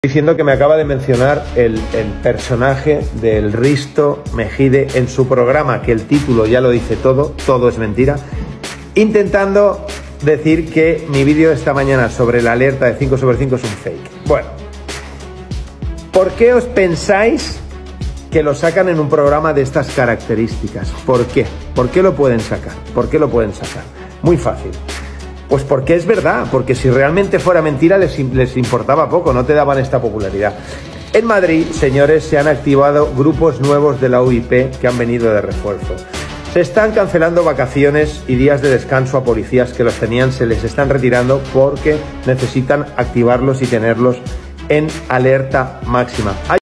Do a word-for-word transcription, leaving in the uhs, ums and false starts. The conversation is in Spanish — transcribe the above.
Diciendo que me acaba de mencionar el, el personaje del Risto Mejide en su programa, que el título ya lo dice todo, todo es mentira, intentando decir que mi vídeo de esta mañana sobre la alerta de cinco sobre cinco es un fake. Bueno, ¿por qué os pensáis que lo sacan en un programa de estas características? ¿Por qué? ¿Por qué lo pueden sacar? ¿Por qué lo pueden sacar? Muy fácil. Pues porque es verdad, porque si realmente fuera mentira les, les importaba poco, no te daban esta popularidad. En Madrid, señores, se han activado grupos nuevos de la U I P que han venido de refuerzo. Se están cancelando vacaciones y días de descanso a policías que los tenían, se les están retirando porque necesitan activarlos y tenerlos en alerta máxima.